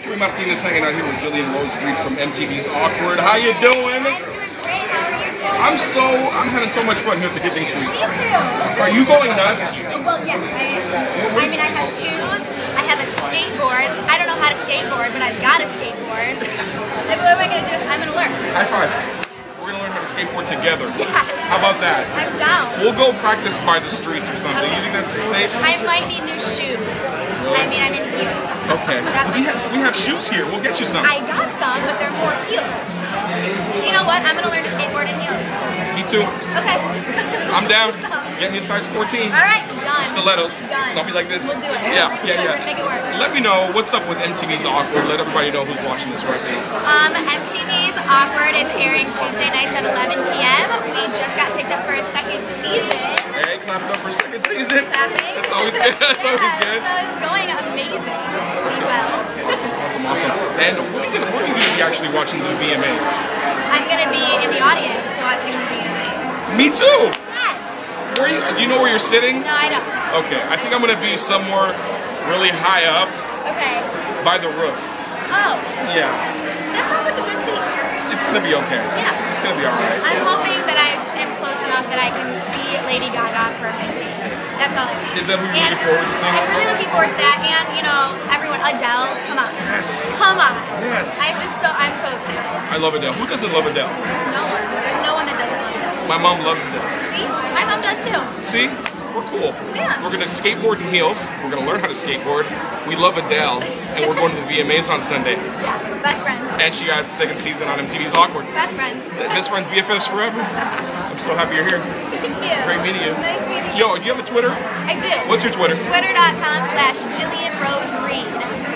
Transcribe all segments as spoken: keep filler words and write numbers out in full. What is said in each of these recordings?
Chuey Martinez hanging out here with Jillian Rose Reed from M T V's Awkward. How you doing? I'm doing great. How are you doing? I'm so, I'm having so much fun here at the Giving Street. Me too. Are you going nuts? Well, yes, I am. I mean, I have shoes. I have a skateboard. I don't know how to skateboard, but I've got a skateboard. Like, what am I going to do? I'm going to learn. High five. We're going to learn how to skateboard together. Yes. How about that? I'm down. We'll go practice by the streets or something. Okay. You think that's safe? I might need new shoes. I mean, I'm in heels. Okay. We have, we have shoes here. We'll get you some. I got some, but they're more heels. You know what? I'm going to learn to skateboard in heels. Me too. Okay. I'm down. Get me a size fourteen. All right, done. Some stilettos. Done. Don't be like this. We'll do it. Yeah, We're yeah, do yeah. It. Make it work. Let me know what's up with M T V's Awkward. Let everybody know who's watching this right now. Um, M T V's Awkward is airing Tuesday nights at eleven p m We just got picked up for a second season. Hey, clap it up for a second season. Clapping. That's always good. That's yeah, always good. So it's going amazing. Doing well. Awesome, awesome, awesome. And what are you gonna, what are you gonna be actually watching the V M As? I'm gonna be in the audience watching the V M As. Me too. Yes. Where are you, do you know where you're sitting? No, I don't. Okay, I think I'm gonna be somewhere really high up Okay. by the roof. Oh. Yeah. That sounds like a good seat. It's gonna be okay. Yeah. It's gonna be alright. I'm hoping that I am close enough that I can see Lady Gaga perfectly. That's all I need. Is that who you're And looking forward to seeing? I'm really looking forward to that, and you know, everyone, Adele, come on. Yes. Come on. Yes. I'm just so, I'm so excited. I love Adele. Who doesn't love Adele? No one. There's no one that doesn't love Adele. My mom loves Adele. See? My mom does too. See? We're cool. Yeah. We're gonna skateboard in heels. We're gonna learn how to skateboard. We love Adele, and we're going to the V M As on Sunday. Yeah. Best friends. And she got second season on M T V's Awkward. Best friends. Best friends, B F Fs forever. I'm so happy you're here. Thank you. Great meeting you. Nice meeting you. Yo, do you have a Twitter? I do. What's your Twitter? Twitter.com slash Jillian Rose Reed.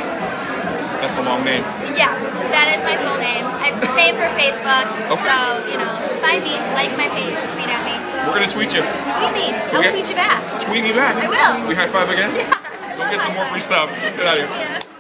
That's a long name. Yeah, that is my full name. It's the same for Facebook. Okay. So, you know, find me, like my page, tweet at me. We're gonna tweet you. Tweet me. I'll Okay. tweet you back. Tweet me back. I will. We high five again? Yeah. Go get some more free stuff. Get out of here. Yeah.